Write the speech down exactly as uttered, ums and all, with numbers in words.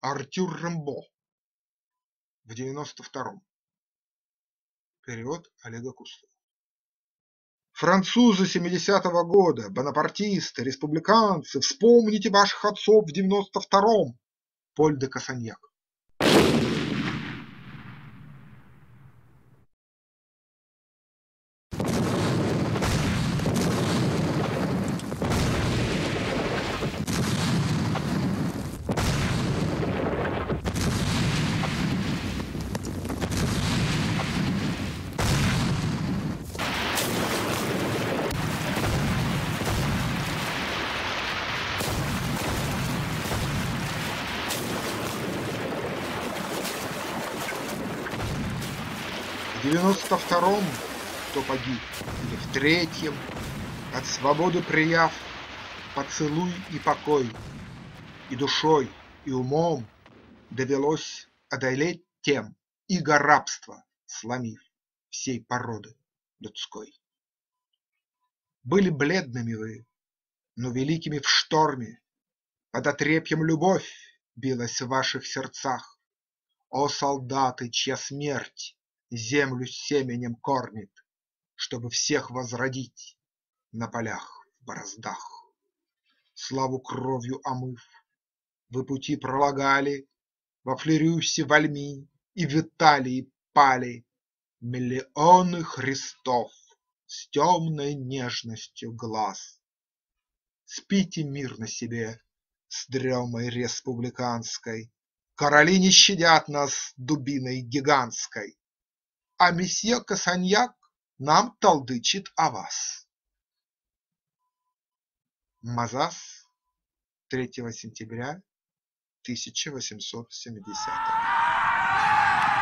Артюр Рембо в девяносто втором. Перевод Олега Кустова. Французы семидесятого года, бонапартисты, республиканцы, вспомните ваших отцов в девяносто втором. Поль де Кассаньяк. В девяносто втором кто погиб, или в третьем, от свободы прияв поцелуй и покой, и душой, и умом довелось одолеть тем иго рабства, сломив всей породы людской. Были бледными вы, но великими в шторме, под отрепьем любовь билась в ваших сердцах. О солдаты, чья смерть землю семенем кормит, чтобы всех возродить на полях в бороздах. Славу кровью омыв, вы пути пролагали во Флерюсе, в Альми и в Италии пали миллионы Христов с темной нежностью глаз. Спите мирно себе с дремой республиканской, короли не щадят нас дубиной гигантской, а месье Кассаньяк нам толдычит о вас. Мазас, третьего сентября тысяча восемьсот семидесятого.